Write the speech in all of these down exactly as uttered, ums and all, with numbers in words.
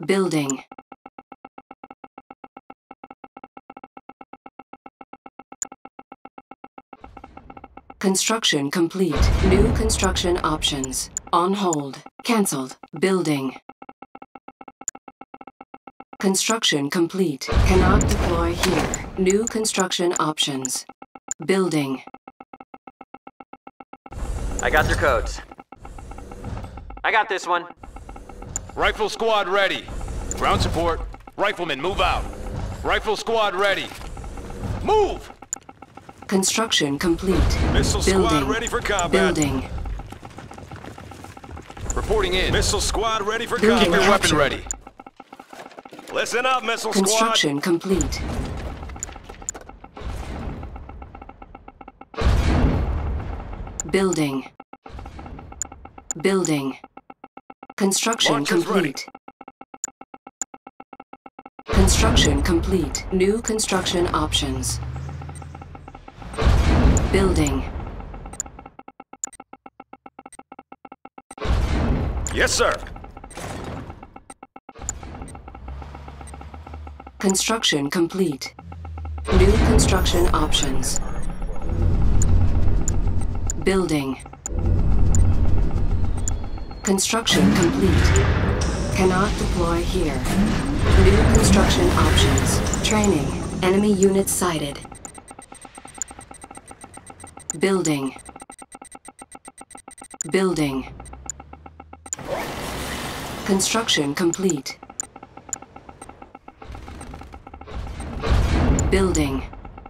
Building. Construction complete. New construction options. On hold. Cancelled. Building. Construction complete. Cannot deploy here. New construction options. Building. I got their codes. I got this one. Rifle squad ready. Ground support. Riflemen, move out. Rifle squad ready. Move! Construction complete. Missile Building. squad ready for combat. Building. Reporting in. Missile squad ready for Building. Keep your combat. weapon ready. Listen up, missile Construction squad. complete. Building. Building. Construction Launchers complete. Construction complete. New construction options. Building. Yes, sir. Construction complete. New construction options. Building. Construction complete. Cannot deploy here. New construction options. Training. Enemy units sighted. Building. Building. Construction complete. Building.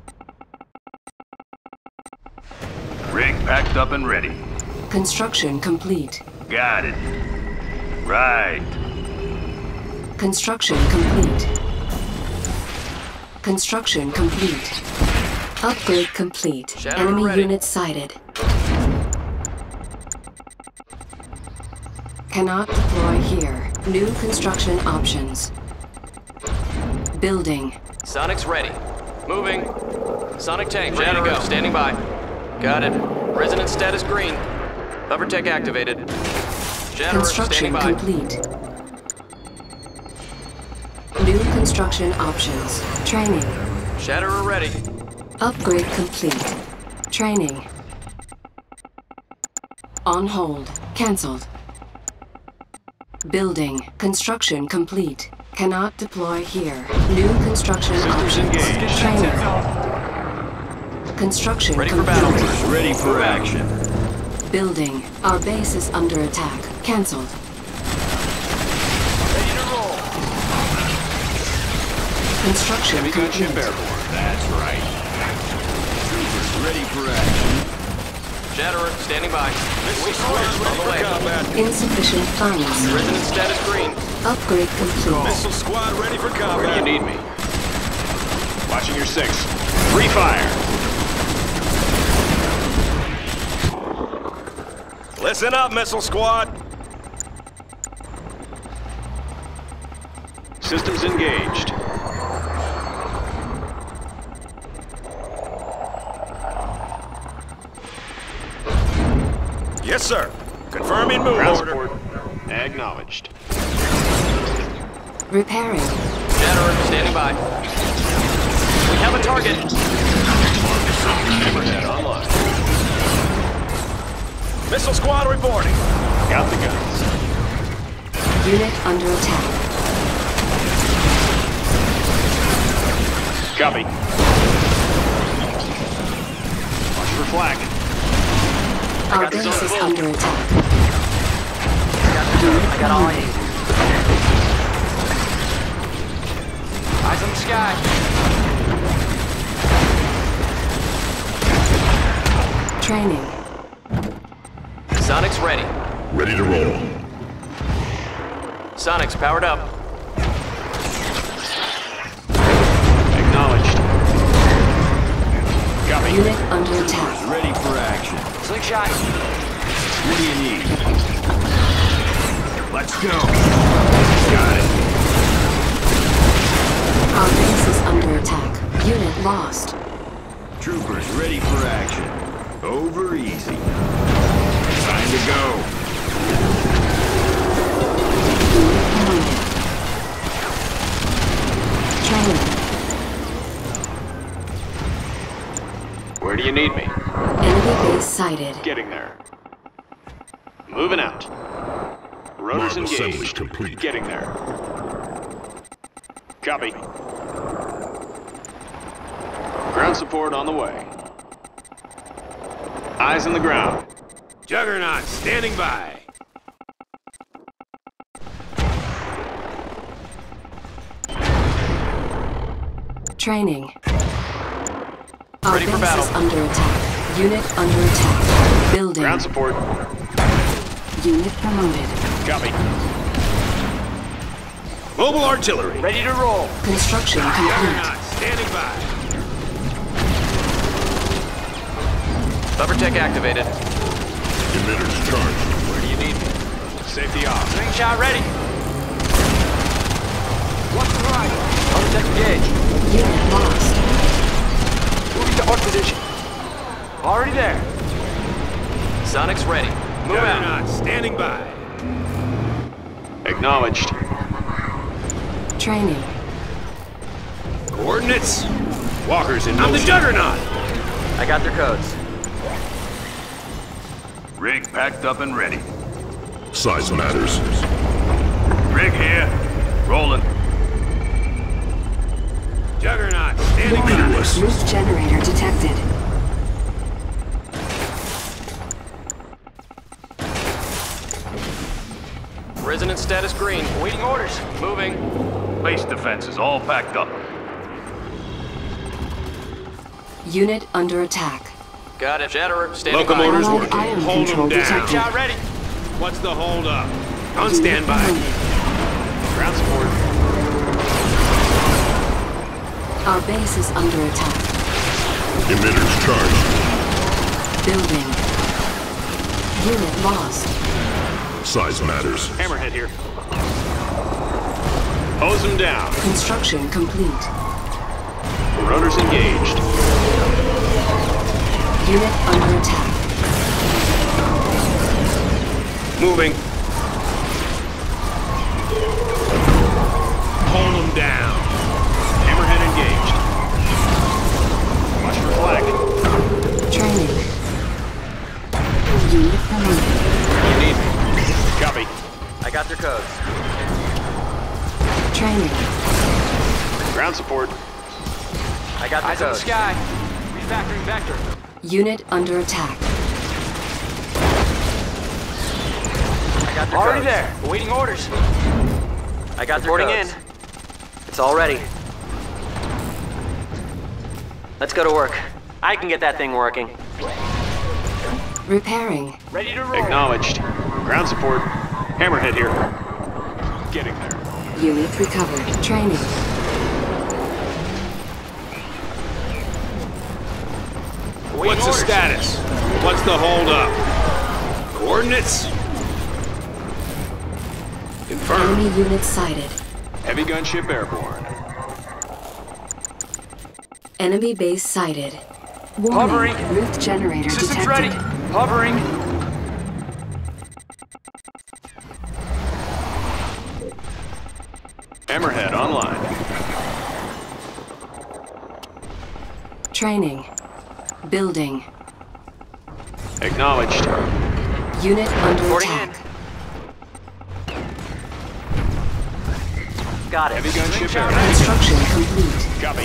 Rig packed up and ready. Construction complete. Got it. Right. Construction complete. Construction complete. Upgrade complete. Shadow Enemy ready. units sighted. Cannot deploy here. New construction options. Building. Sonic's ready. Moving. Sonic tank ready to go. Standing by. Got it. Resonance status green. Hover tech activated. Shatterer standing Construction by. complete. New construction options. Training. Shatterer ready. Upgrade complete. Training. On hold. Cancelled. Building. Construction complete. Cannot deploy here. New construction options. engaged. Training. Construction Ready for complete. battle. Ready for action. Building. Our base is under attack. Cancelled. Ready to roll. Construction Heavy gunship complete. airborne. That's right. Troopers ready for action. Shatterer standing by. Missile Wait, squad on ready the for way. combat. Insufficient funds. Resonance status green. Upgrade complete. Missile squad ready for Where do combat. you need me? Watching your six. Free fire. Listen up, missile squad. Systems engaged. Yes, sir. Confirming move Ground order. support. Acknowledged. Repairing. Shatterer standing by. We have a target. Hammerhead online. Missile squad reporting. Got the guns. Unit under attack. Copy. Watch for flag. Our got the base zone is full. under attack. I got all I need. Eyes on the sky. Training. Sonic's ready. Ready to roll. Sonic's powered up. Acknowledged. Copy. Unit under attack. Ready for action. Slingshot. What do you need? Let's go. Got it. Our base is under attack. Unit lost. Troopers ready for action. Over easy. Time to go. Unit promoted. you need me? Enemy base sighted. Getting there. Moving out. Rotors Model assembly engaged. complete. Getting there. Copy. Ground support on the way. Eyes on the ground. Juggernaut, standing by. Training. Our Ready for base battle. is under attack. Unit under attack. Building. Ground support. Unit promoted. Copy. Mobile artillery. Ready to roll. Construction complete. Juggernaut, standing by. Hover tech activated. Emitters charged. Where do you need me? Safety off. Slingshot ready. What's the right? Hover tech engaged. Unit lost. Moving to arc position. Already there. Sonic's ready. Move out. Juggernaut, standing by. Acknowledged. Training. Coordinates. Walker's in motion. I'm the Juggernaut. I got their codes. Rig packed up and ready. Size matters. Rig here. Rolling. Juggernaut, standing by. Peerless. Root generator detected. Resonance status green. Waiting orders. Moving. Base defenses all packed up. Unit under attack. Got it. Shatterer standing Locomotor's by. Allied working. ion Hold control them down. detected. Shot ready. What's the hold up? On Unit standby. promoted. Ground support. Our base is under attack. Emitters charged. Building. Unit lost. Size matters. Hammerhead here. Hose them down. Construction complete. Rotors engaged. Unit under attack. Moving. Hold them down. Hammerhead engaged. Watch for flag. Training. Unit promoted. You need me. Copy. I got their codes. Training. Ground support. I got their codes. Eyes on the sky. Refactoring vector. Unit under attack. I got their Already codes. There. Awaiting orders. I got Reporting their codes. in. It's all ready. Let's go to work. I can get that thing working. Repairing. Ready to roll. Acknowledged. Ground support. Hammerhead here. Getting there. Unit recovered. Training. Awaiting What's the orders. status? What's the hold up? Coordinates? Confirmed. Enemy unit sighted. Heavy gunship airborne. Enemy base sighted. Warning. Hovering. Root generator Systems detected. ready. Hovering. Hammerhead online. Training. Building. Acknowledged. Unit under Reporting attack. Got it. Heavy gunship Slingshot airborne. Construction complete. Copy.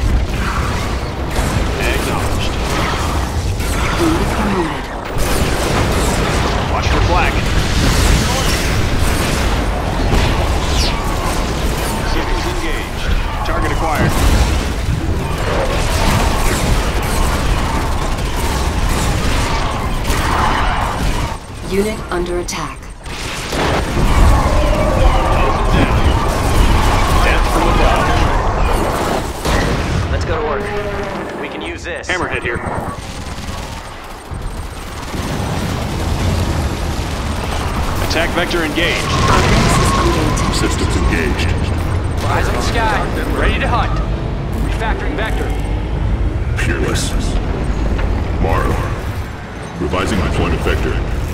Acknowledged. Unit promoted. Watch for flag. Systems engaged. Target acquired. Unit under attack. Death from above. Let's go to work. We can use this. Hammerhead here. Attack vector engaged. Our base is under attack. Systems engaged. Eyes on the sky. Ready to hunt. Refactoring vector. Peerless. Morrow. Revising deployment vector.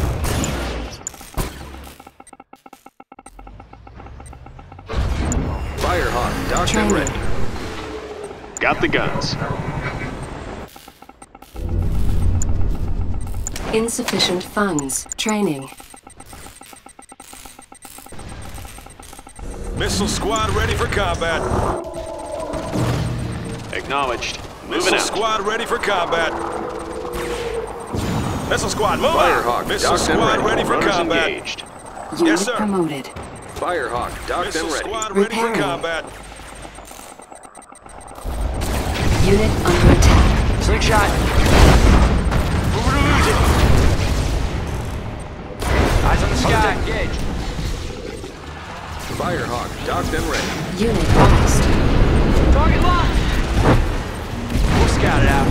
Firehawk, docked and Training. ready. Got the guns. Insufficient funds. Training. Missile squad ready for combat. Acknowledged. Moving Missile out. squad ready for combat. Missile squad, move Firehawk, out! Missile docked and squad ready. ready for Runners combat. engaged. Unit Yes, sir. promoted. Firehawk, docked Missile and ready. squad ready for Repairing. combat. Unit under attack. Slingshot. Move or lose it. Eyes on the sky. Engaged. Firehawk, docked and ready. Unit lost. Target locked. We'll scout it out.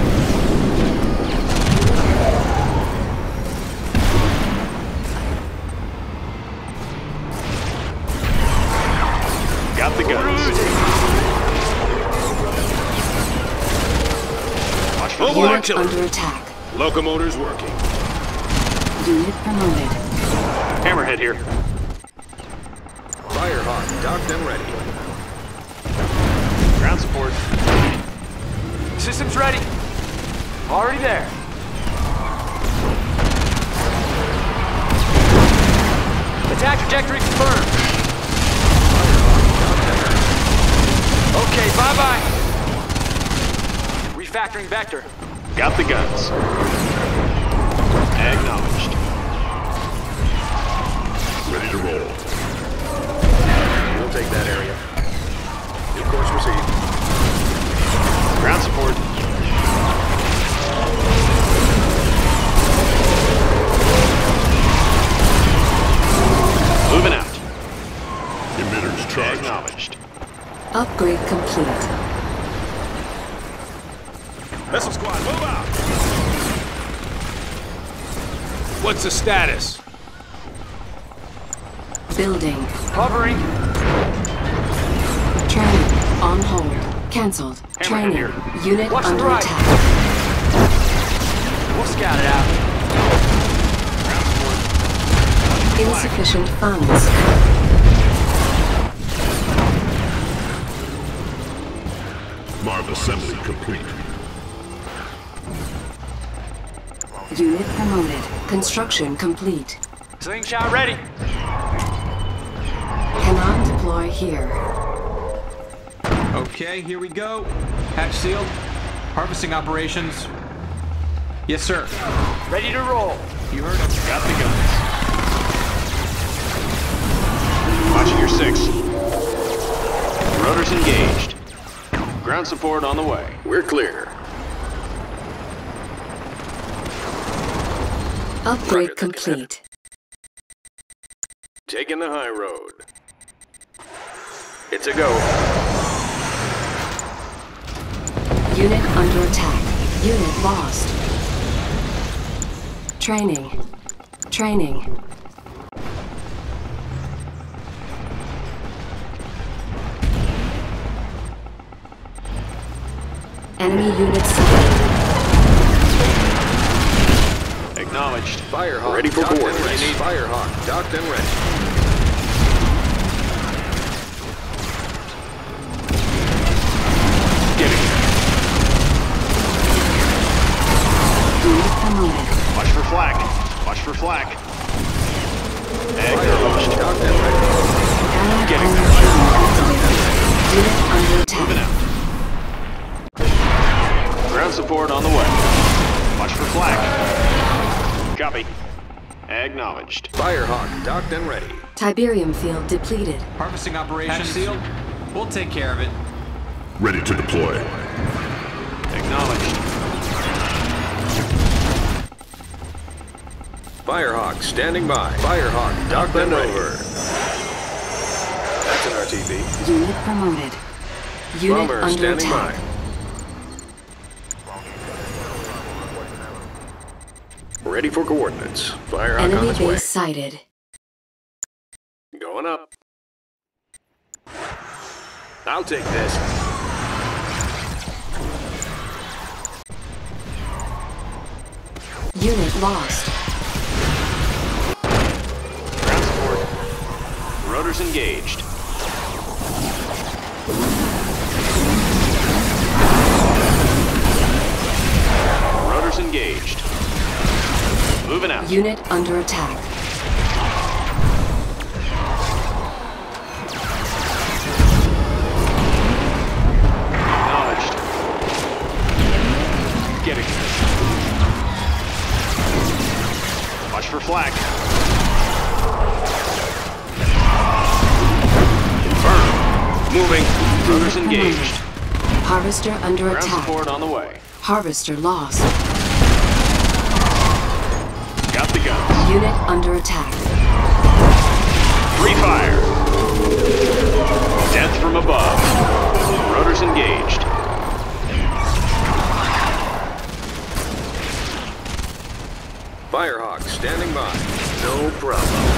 Got the Move or lose guns. it. Watch for Mobile Unit artillery. under attack. Locomotives working. Unit promoted. Hammerhead here. Firehawk, docked and ready. Ground support. Systems ready. Already there. Attack trajectory confirmed. Okay, bye-bye. Refactoring vector. Got the guns. Acknowledged. Ready to roll. We'll take that area. New course received. Ground support. Moving out. Emitters charged. Acknowledged. Upgrade complete. Missile squad, move out! What's the status? Building. Hovering. Training. On hold. Cancelled. Hammerhead Training. here. Unit Watch the under right. attack. We'll scout it out. Ground support. Insufficient funds. Marv assembly complete. Unit promoted. Construction complete. Slingshot ready. Cannot deploy here. Okay, here we go. Hatch sealed. Harvesting operations. Yes, sir. Ready to roll. You heard him. Got the guns. Watching your six. Rotors engaged. Ground support on the way. We're clear. Upgrade Roger that, complete. Taking the high road. It's a go. Unit under attack. Unit lost. Training. Training. Enemy unit sighted. Acknowledged. Firehawk. Ready for docked board. and ready. Firehawk. Docked and ready. Getting there. Unit promoted. Watch for flak. Watch for flak. Acknowledged. Docked and ready. Allied Getting armor there. cannon activated. Unit under attack. Moving out. Ground support on the way. Watch for flak. Copy. Acknowledged. Firehawk. Docked and ready. Tiberium field depleted. Harvesting operations. Hatch sealed. We'll take care of it. Ready to deploy. Acknowledged. Firehawk standing by. Firehawk docked and over. That's an R T B. Unit promoted. Unit Bomber under standing attack. by. Ready for coordinates. Firehawk on Enemy its way. base sighted. Going up. I'll take this. Unit lost. Ground support. Rotors engaged. Rotors engaged. Moving out. Unit under attack. Acknowledged. Getting there. Watch for flak. Confirmed. Moving. Rotors engaged. Harvester under Ground attack. support on the way. Harvester lost. Got the guns. Unit under attack. Free fire. Death from above. Rotors engaged. Firehawk standing by. No problem.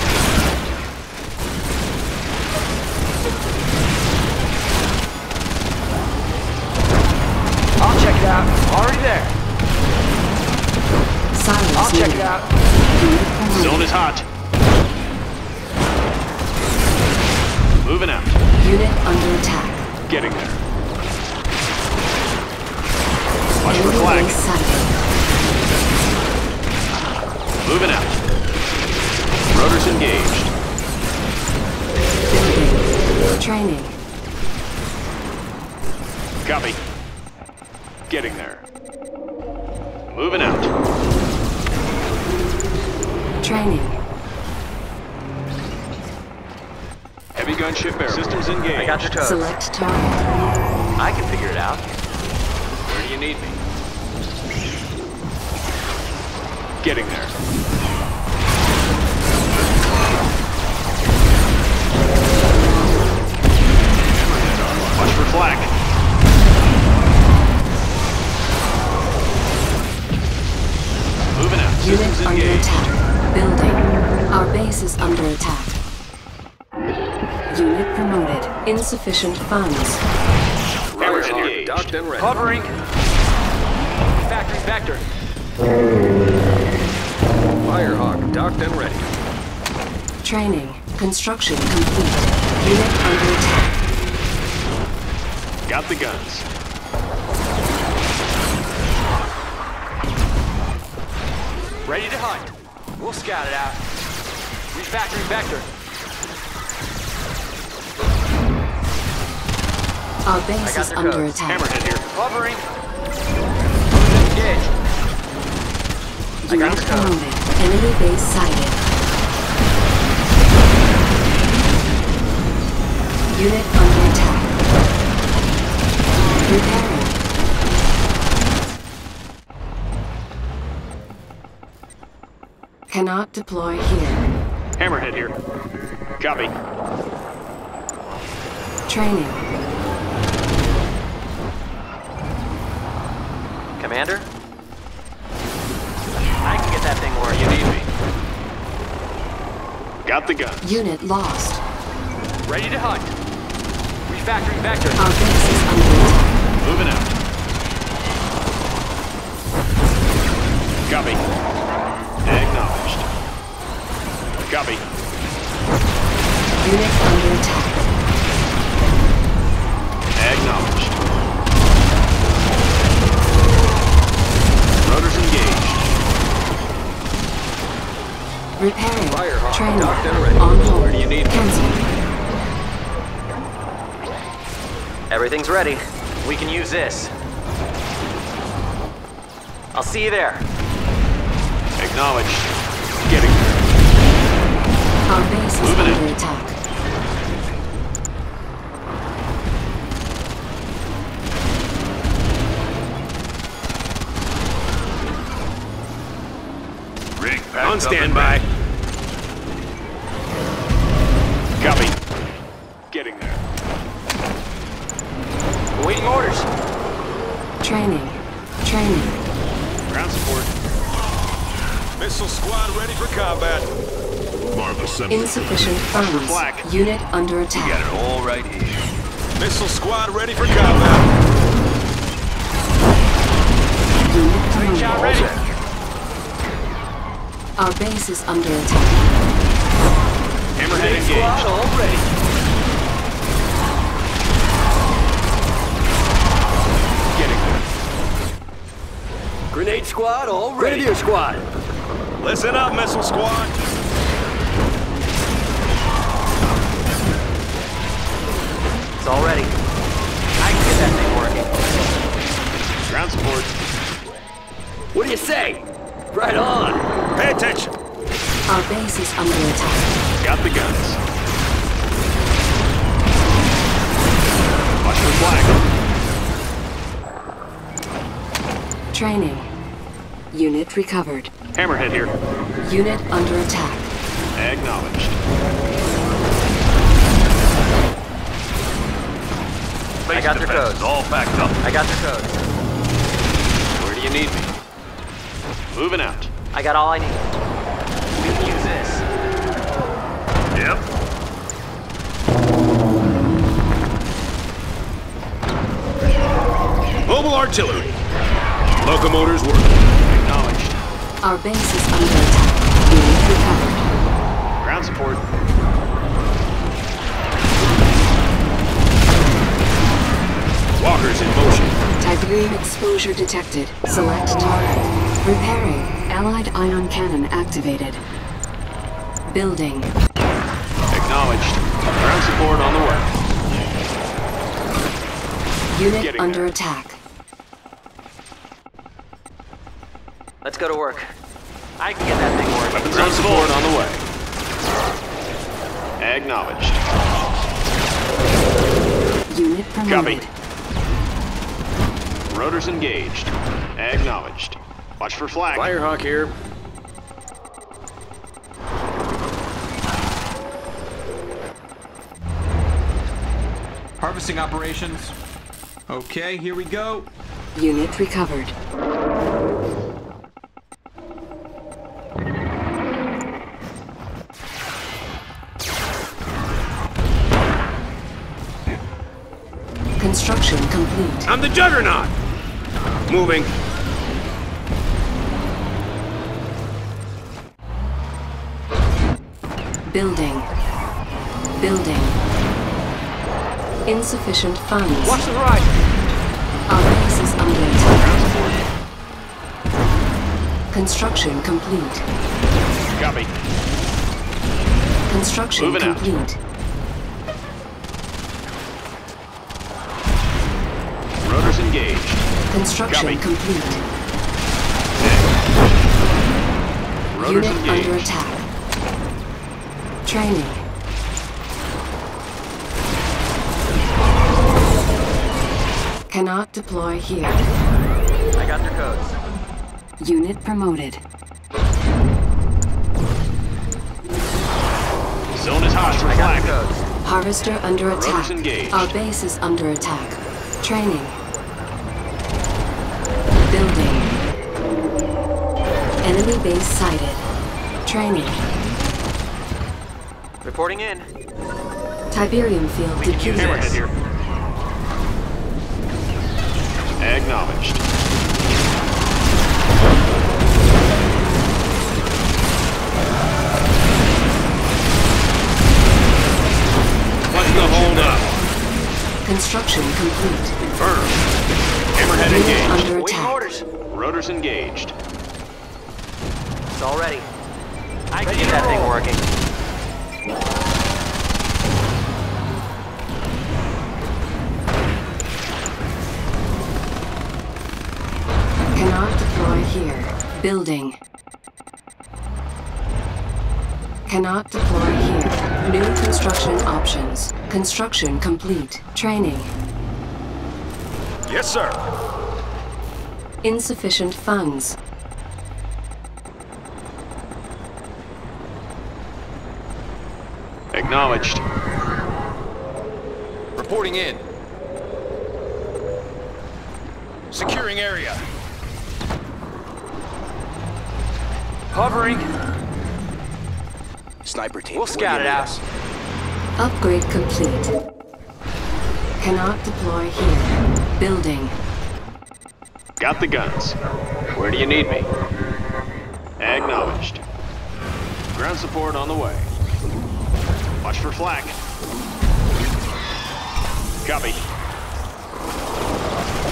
I'll check it out. Already there. Silence I'll check needed. it out. Unit promoted. Zone is hot. Moving out. Unit under attack. Getting there. Watch for Enemy flag. base sighted. Moving out. Rotors engaged. Building. Training. Copy. Getting there. Moving out. Training. Heavy gunship barrel. Systems engaged. I got your toes. Select target. I can figure it out. Where do you need me? Getting there. Watch for flak. Moving out. Systems Unit under engaged. attack. Building. Our base is under attack. Unit promoted. Insufficient funds. Hammers Firehawk engaged. docked and ready. Covering. Factory vector. Firehawk docked and ready. Training. Construction complete. Unit under attack. Got the guns. Ready to hunt. We'll scout it out. Refactoring vector. Our I base got is their under codes. attack. Hammerhead here. Covering. Engage. I got Unit the code. promoted. Enemy base sighted. Unit under attack. Repairing. Cannot deploy here. Hammerhead here. Copy. Training. Commander? I can get that thing where you need me. Got the guns. Unit lost. Ready to hunt. Refactoring vector. Our base is under attack. Moving out. Copy. Acknowledged. Copy. Unit under attack. Acknowledged. Rotors engaged. Repairing. Firehawk Training. docked and ready. On hold. Where do you need me? Cancel. Everything's ready. We can use this. I'll see you there. Acknowledged. Getting there. Our base is Moving under in. attack. Rig packed on standby. Copy. Getting there. Awaiting orders. Training. Training. Ground support. Missile squad ready for combat. Marv assembly. Insufficient funds. flak. Unit under attack. Got it all right here. Missile squad ready for combat. Unit Reach out promoted. ready. Our base is under attack. Hammerhead Squad engaged. all ready. Getting there. Grenade squad all ready. Grenadier squad. Listen up, Missile Squad. It's all ready. I can get that thing working. Ground support. What do you say? Right on. Pay attention. Our base is under attack. Got the guns. Watch for flag. Training. Unit recovered. Hammerhead here. Unit under attack. Acknowledged. I got their codes. All packed up. I got their codes. Where do you need me? Moving out. I got all I need. We can use this. Yep. Mobile artillery. Locomotors working. Acknowledged. Our base is under attack. Unit recovered. Ground support. Walkers in motion. Tiberium exposure detected. Select target. Repairing. Allied ion cannon activated. Building. Acknowledged. Ground support on the way. Unit Getting under there. attack. Let's go to work. I can get that thing working. Weapons on support on the way. Acknowledged. Unit promoted. Copy. Rotors engaged. Acknowledged. Watch for flag. Firehawk here. Harvesting operations. Okay, here we go. Unit recovered. Construction complete. I'm the Juggernaut. Moving. Building. Building. Insufficient funds. Watch the right. Our base is under attack. Construction complete. Copy. Construction Moving out. complete. Rotors engaged. Construction Copy. complete. Rotors Unit engaged. under attack. Training. Cannot deploy here. I got their codes. Unit promoted. Zone is hot for I got flag. their codes. Harvester under Rotors attack. engaged. Our base is under attack. Training. Building. Enemy base sighted. Training. Reporting in. Tiberium field Hammerhead diffused. here. Acknowledged. What's the hold up? Construction complete. Confirmed. Hammerhead Unit engaged. under Waiting attack. orders. Rotors engaged. It's all ready. I can get that thing working. Cannot deploy here. Building. Cannot deploy here. New construction options. Construction complete. Training. Yes, sir. Insufficient funds. Acknowledged. Reporting in. Securing area. Hovering. Sniper team. We'll scout it out. Upgrade complete. Cannot deploy here. Building. Got the guns. Where do you need me? Acknowledged. Ground support on the way. Watch for flak. Copy.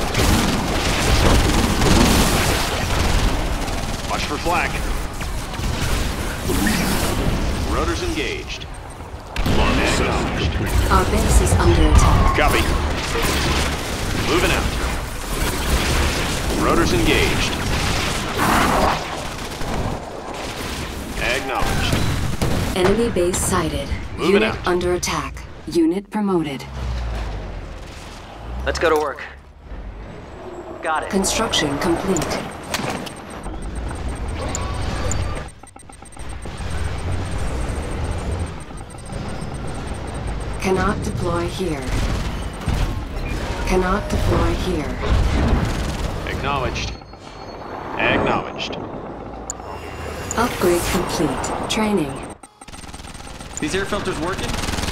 Watch for flak. Rotors engaged. Marvel seven complete. Our base is under attack. Copy. Moving out. Rotors engaged. Acknowledged. Enemy base sighted. Moving Unit out. under attack. Unit promoted. Let's go to work. Got it. Construction complete. Cannot deploy here. Cannot deploy here. Acknowledged. Acknowledged. Upgrade complete. Training. These air filters working?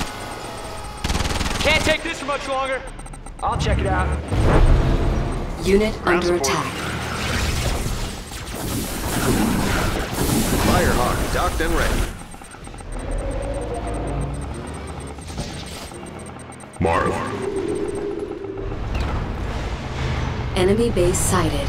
Can't take this for much longer. I'll check it out. Unit Ground under support. attack. Firehawk docked and ready. Marv. Enemy base sighted.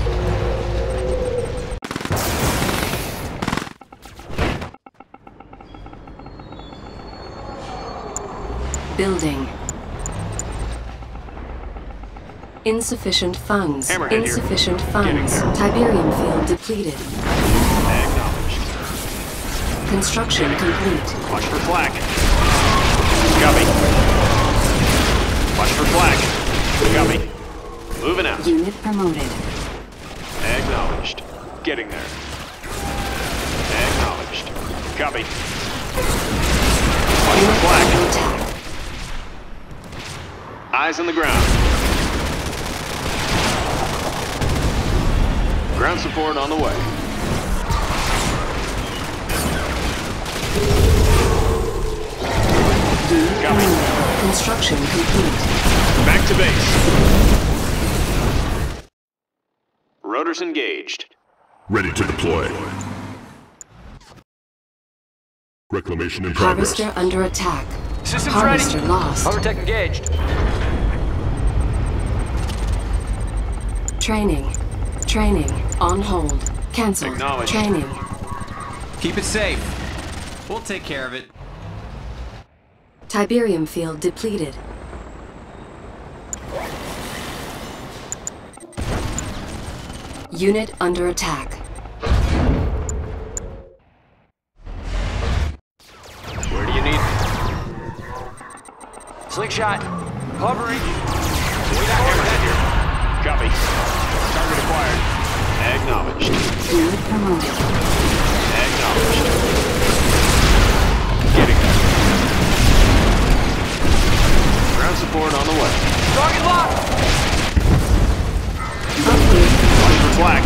Building. Insufficient funds. Hammerhead here. Insufficient Getting funds. there. Tiberium field depleted. Acknowledged. Construction complete. Watch for flak. Copy. Watch for flak. Copy. Moving out. Unit promoted. Acknowledged. Getting there. Acknowledged. Copy. Watch for Unit flak. under attack. Eyes on the ground. Ground support on the way. Copy. Construction complete. Back to base. Rotors engaged. Ready to deploy. Reclamation in progress. Harvester under attack. Systems Harvester ready. lost. Overtech engaged. Training. Training. On hold. Cancelled. Acknowledged. Training. Keep it safe. We'll take care of it. Tiberium field depleted. Unit under attack. Where do you need me? Slingshot. Hovering. We got Hammerhead here. Copy. Target acquired. Acknowledged. Unit promoted. Acknowledged. Getting there. Ground support on the way. Target locked. Upgrade. Watch for flak.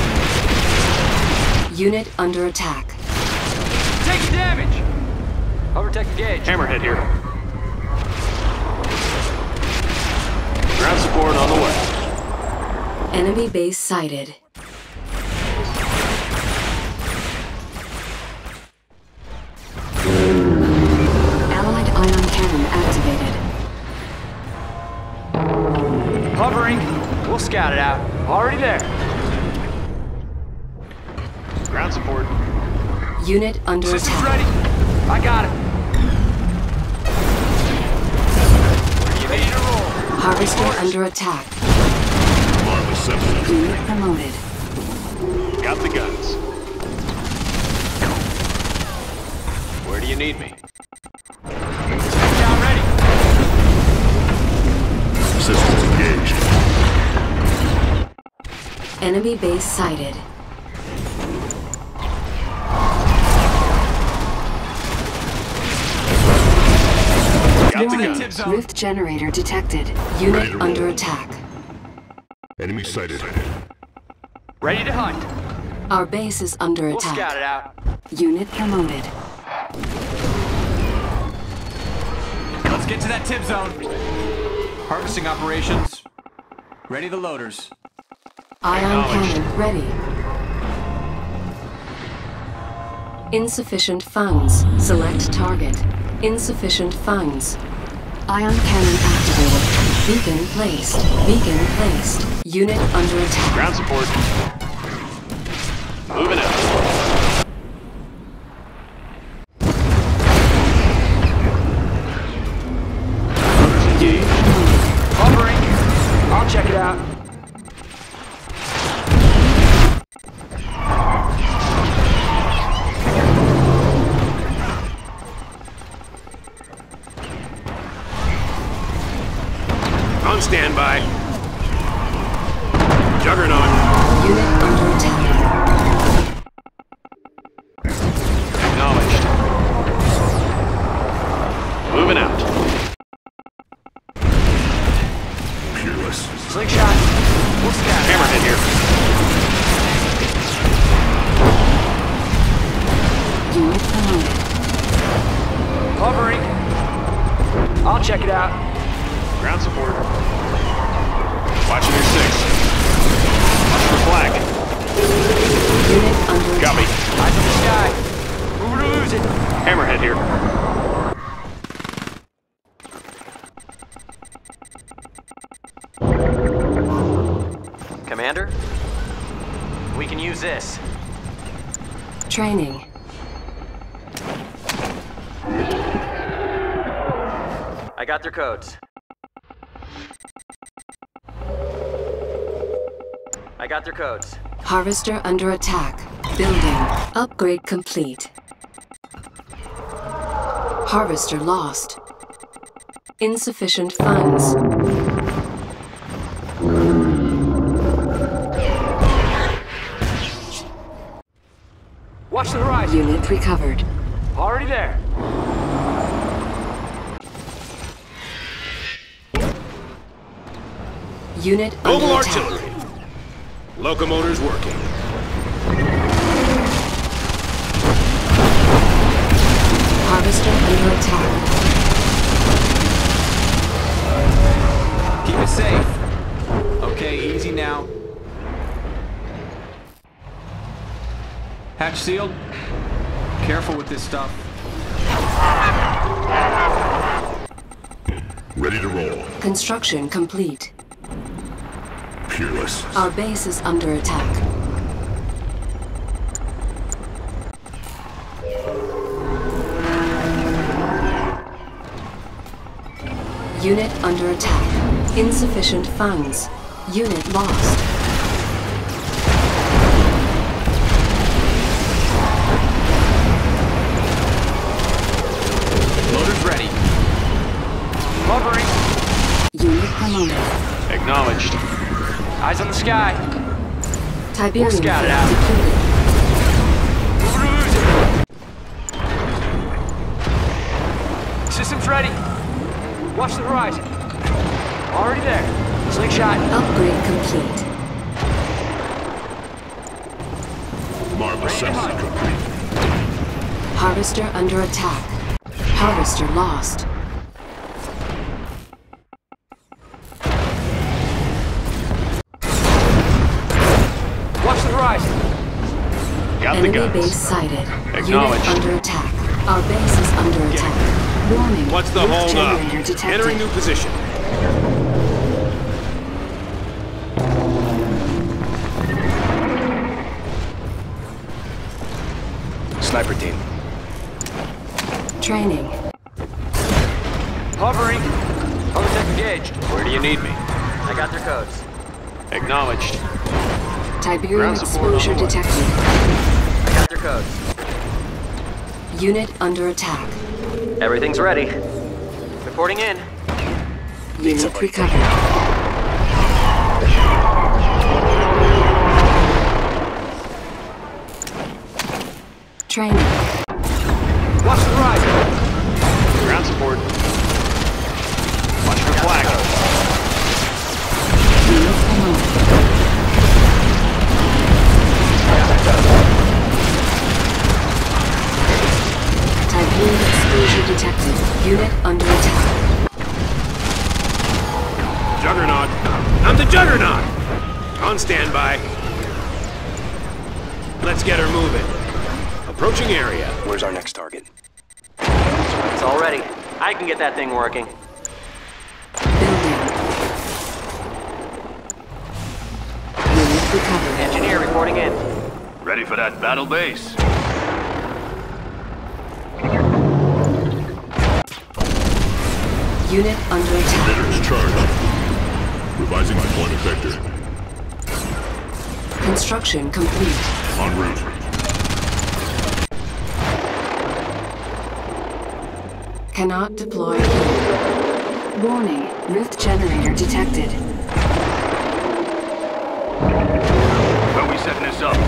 Unit under attack. Taking damage. Overtech engaged. Hammerhead here. Ground support on the way. Enemy base sighted. Allied ion cannon activated. Hovering. We'll scout it out. Already there. Ground support. Unit under Systems attack. ready. I got it. You ready to roll? Harvester under attack. Marvel seven. Unit promoted. Got the guns. Where do you need me? Down ready. Systems engaged. Enemy base sighted. Got the Warning. guns. Rift generator detected. Ready Unit to under roll. attack. Enemy sighted. Ready to hunt. Our base is under We'll scout attack. it out. Unit promoted. Let's get to that tip zone. Harvesting operations. Ready the loaders. Ion Acknowledged. cannon ready. Insufficient funds. Select target. Insufficient funds. Ion cannon activated. Beacon placed. Beacon placed. Unit under attack. Ground support. Moving out. standby. Juggernaut. Unit under attack. Acknowledged. Moving out. Peerless. Slingshot. We'll scatter. Hammerhead here. Unit promoted. Hovering. I'll check it out. Ground support. Watching your six. Watch for flag. Unit under Copy. attack. Eyes on the sky. Moving to lose it. Hammerhead here. Commander? We can use this. Training. I got their codes. I got their codes. Harvester under attack. Building. Upgrade complete. Harvester lost. Insufficient funds. Watch the horizon. Unit recovered. Already there. Unit Mobile under attack. artillery. Locomotives working. Harvester under attack. Keep it safe. Okay, easy now. Hatch sealed. Careful with this stuff. Ready to roll. Construction complete. Peerless. Our base is under attack. Unit under attack. Insufficient funds. Unit lost. Loader's ready. Hovering. Unit promoted. Acknowledged. Eyes on the sky. Tiberium We'll scout it field out. depleted. Moving to lose it. Systems ready. Watch the horizon. Already there. Slingshot. Upgrade complete. Marva sensor complete. Harvester under attack. Harvester lost. Watch the horizon. Got the Enemy guns. base sighted. Acknowledged. Unit under attack. Our base is under attack. Warning. What's the Root hold up? generator detected. Entering new position. Sniper team. Training. Hovering. Hovertech engaged. Where do you need me? I got their codes. Acknowledged. Tiberium Ground support on exposure the way. detected. I got their codes. Unit under attack. Everything's ready. Reporting in. Unit recovered. Training. Watch the horizon. Ground support. Watch for flag. Unit promoted. Tiberium exposure detected. Unit under attack. Juggernaut. I'm the Juggernaut. On standby. Let's get her moving. Approaching area. Where's our next target? It's all ready. I can get that thing working. Building. Unit recovered. Engineer reporting in. Ready for that battle base. Unit under attack. Emitters charged. Revising deployment vector. Construction complete. En route. Cannot deploy here. Warning, rift generator detected. Where are we setting this up?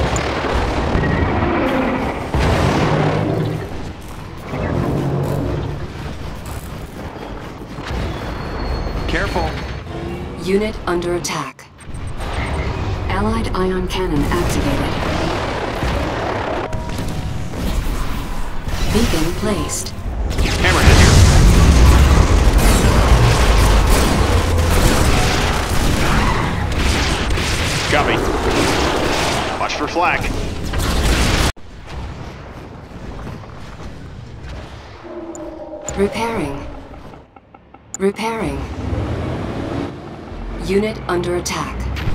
Careful. Unit under attack. Allied ion cannon activated. Beacon placed. Hammerhead here. Copy. Watch for flak. Repairing. Repairing. Unit under attack.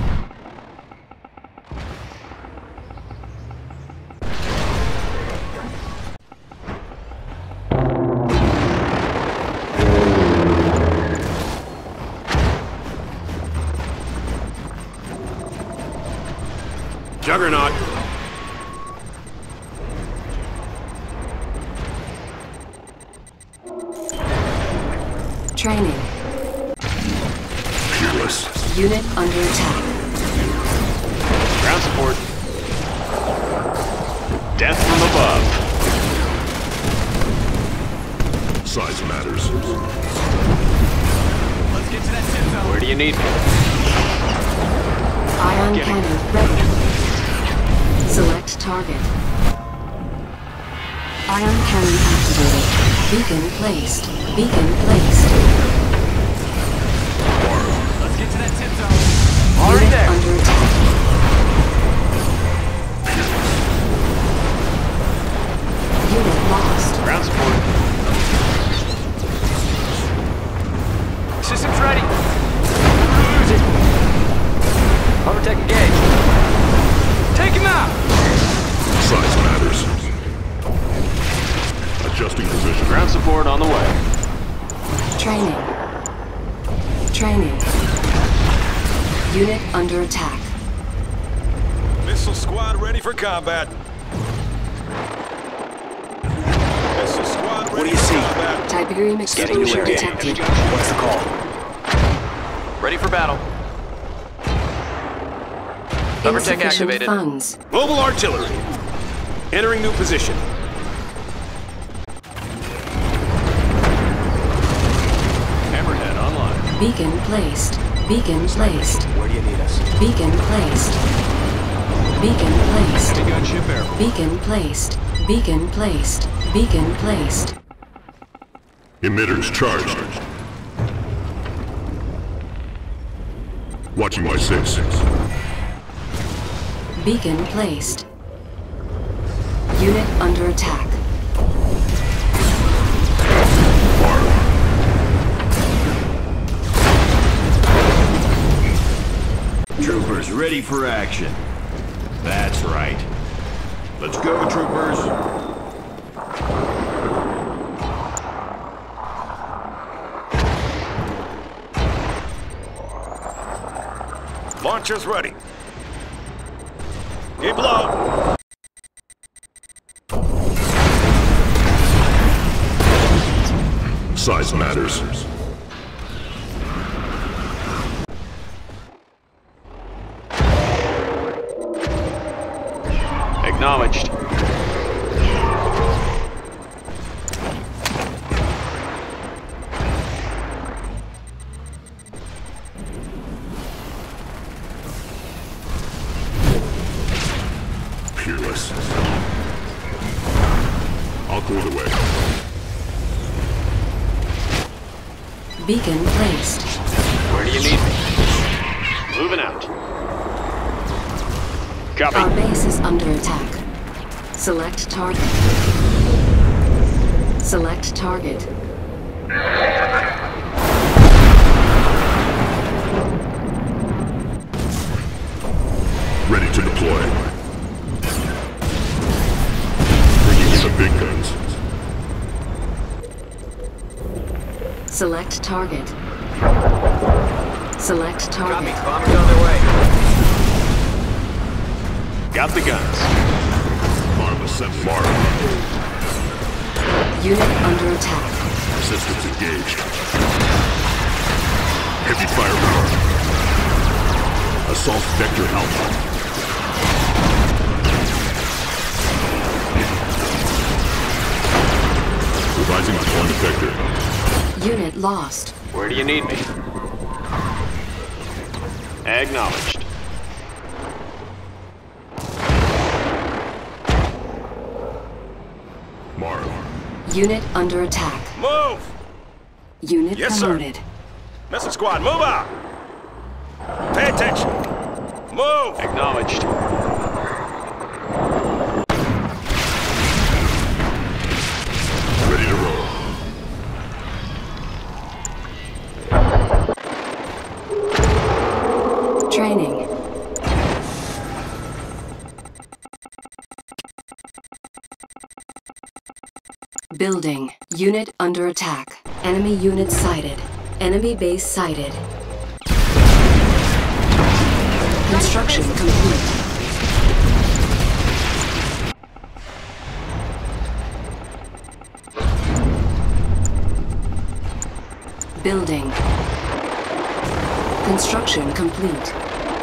Juggernaut. Training. Fearless. Unit under attack. Ground support. Death from above. Size matters. Let's get to that tip zone. Where do you need me? Ion Getting cannon ready. Select target. Ion cannon activated. Beacon placed. Beacon placed. Let's get to that tip zone. Already Unit there. under attack. Unit lost. Ground support. Systems ready. Lose it. Overtake engaged. Take him out. Size matters. Adjusting position. Ground support on the way. Training. Training. Unit under attack. Missile squad ready for combat. Missile squad ready What do you for see? combat. Tiberium Getting new explosion area. detected. What's the call? Ready for battle. Overtake Insufficient activated. funds. Mobile artillery. Entering new position. Hammerhead online. Beacon placed. Beacon placed. Where do you need us? Beacon placed. Beacon placed. Big gunship airborne. Beacon placed. Beacon placed. Beacon placed. Emitters charged. Watching my six. Beacon placed. Unit under attack. Troopers ready for action. That's right. Let's go, troopers. Launchers ready. Keep low. Size matters. Acknowledged. Fearless. I'll clear the way. Beacon placed. Where do you need me? Moving out. Copy. Our base is under attack. Select target. Select target. Ready to deploy. Bringing in the big guns. Select target. Select target. Bombers on their way. Got the guns. Marva sent Marva. Unit under attack. Systems engaged. Heavy firepower. Assault Vector Alpha. Revising my point effector. Unit lost. Where do you need me? Acknowledged. Morrow. Unit under attack. Move! Unit Yes, sir. promoted. Missile squad, move out! Pay attention! Move! Acknowledged. Ready to roll. Training. Building. Unit under attack. Enemy unit sighted. Enemy base sighted. Construction complete. Building. Construction complete.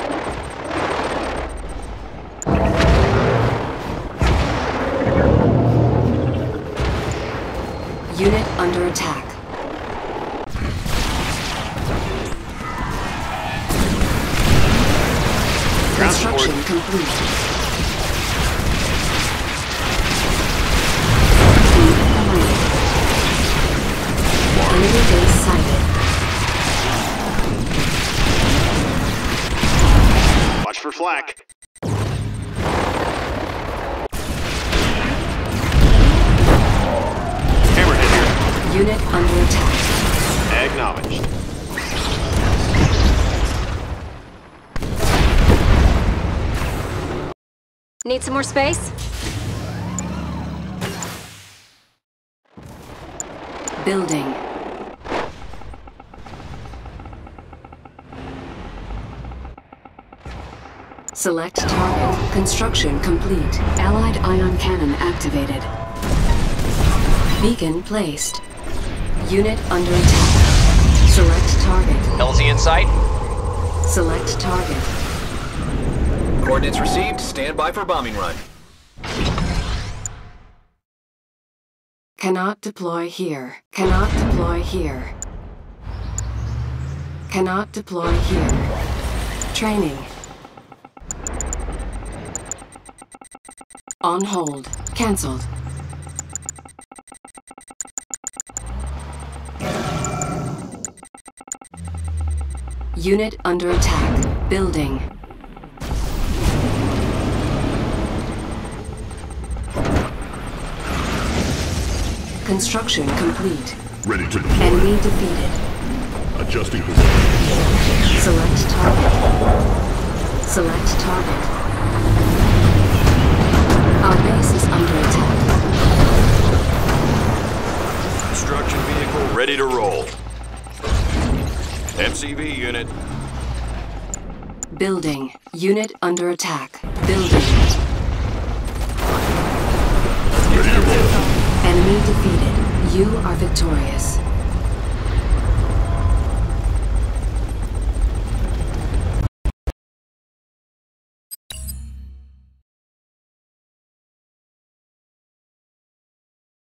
Unit under attack. Construction complete. Enemy base sighted. Watch for flak. Hammerhead here. Unit under attack. Acknowledged. Need some more space? Building. Select target. Construction complete. Allied ion cannon activated. Beacon placed. Unit under attack. Select target. L Z in sight. Select target. Coordinates received. Stand by for bombing run. Cannot deploy here. Cannot deploy here. Cannot deploy here. Training. On hold. Cancelled. Unit under attack. Building. Construction complete. Ready to deploy. Enemy defeated. Adjusting position. Select target. Select target. Our base is under attack. Construction vehicle ready to roll. M C V unit. Building. Unit under attack. Building. Ready to roll. Enemy defeated. You are victorious.